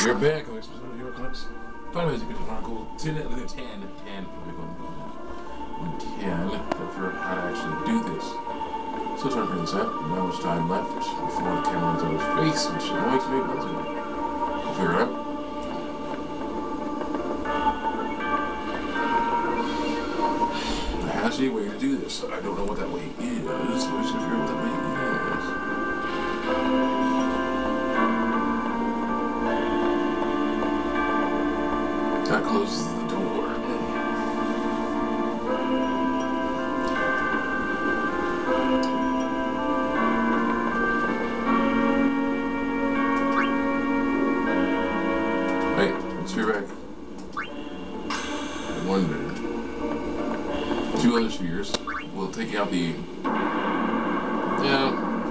You're back, Alex. Hero Comics. Final Music is Article 10, but for how to actually do this. So trying to figure this out. Not much time left before the camera runs out of space, which annoys me, but we'll figure it out. There has to be a way to do this. I don't know what that way is, so we're just going to figure out what that way is. That closes the door. Right, let's be back. I wonder. 2 other spheres. We'll take out the... Yeah.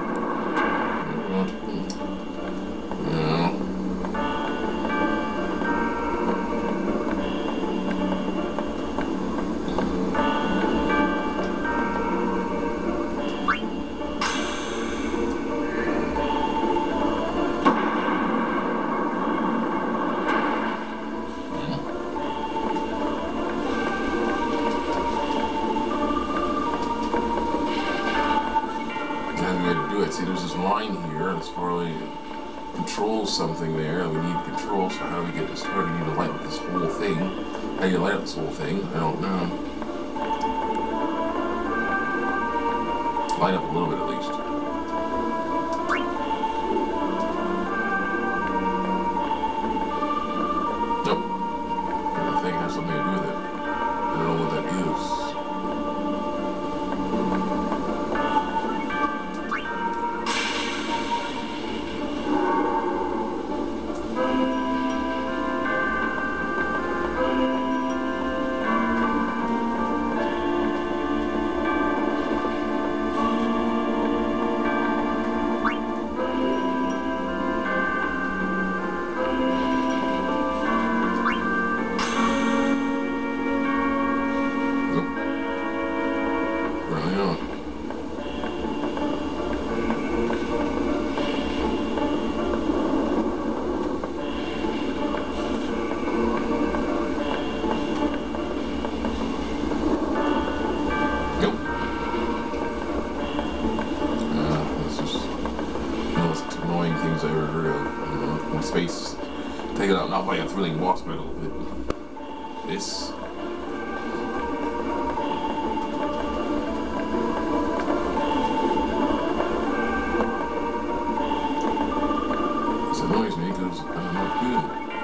See, there's this line here that's probably controls something there. We need control, so how do we get this? How do we need to light up this whole thing? How do you light up this whole thing? I don't know. Light up a little bit at least. Nope. And the thing has something to do with it. I don't know what that is. Things I ever heard of. In space. Take it out, not by a thrilling boss battle, but this. This annoys me because I'm not good.